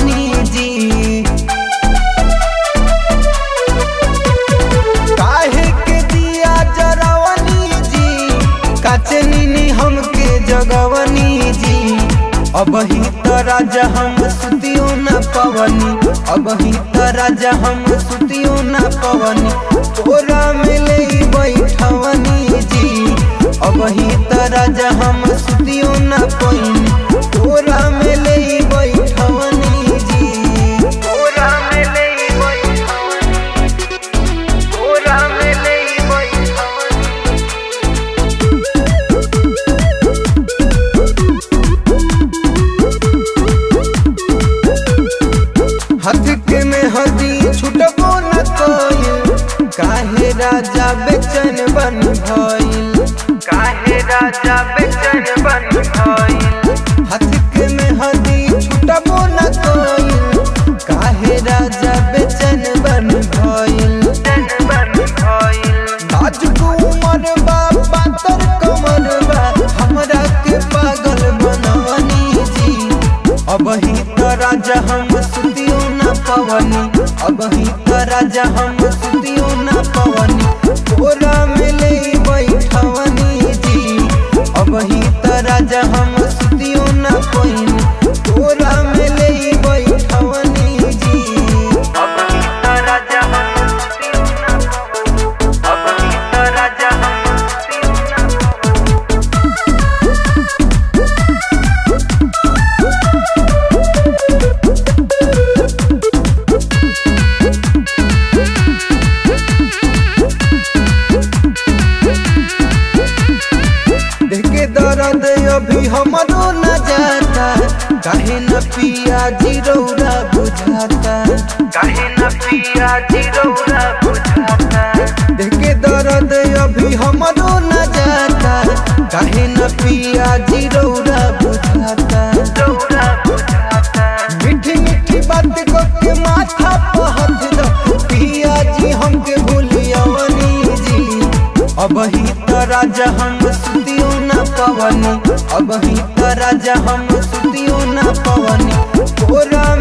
पवनी जी। काहे के दिया जरवनी जी, काचनी हमके जगवनी जी। अब ही तो राजा हम सुतियो न पवनी, अब ही तो राजा हम सुतियो न पवनी। तोरा मिले बैठवनी जी, अब ही तो राजा हम सुतियो न पवनी। तोरा मिले बैठवनी जी, तोरा मिले बैठवनी, तोरा मिले बैठवनी। हाथ के में हदी छुटबो न कोई, काहे राजा बेचैन बन भइल, काहे राजा बेचैन बन भइल। हाथ के में हदी छुटबो न कोई, काहे राजा बेचैन बन भइल, बन भइल। नाजुक उमर बा पातर कमर बा, हमरा के पागल बनवनी जी। अब ही तो राजा हम सुतियो न पवनी, अब ही तो राजा हम सुतियो न पवनी। तोरा मिले बैठवनी जी, अब ही तो राजा हम सुतियो न पवनी। तोरा मिले बैठवनी जी, अब ही तो राजा हम सुतियो न पवनी, अब ही तो राजा हम सुतियो न दर्द अभी हमरो न जाता, काहे न पिया जी रौरा बुझाता, काहे न पिया जी रौरा बुझाता। देखे दर्द अभी हमरो न जाता, काहे न पिया जी रौरा बुझाता, रौरा बुझाता। मीठी मीठी बात को के माथा पे हाथ दो, पिया जी हमके भूलियवनी जी। अब ही तो राजा हम सुतियो न पवनी, अब ही तो राजा हम सुतियो न पवनी। तोरा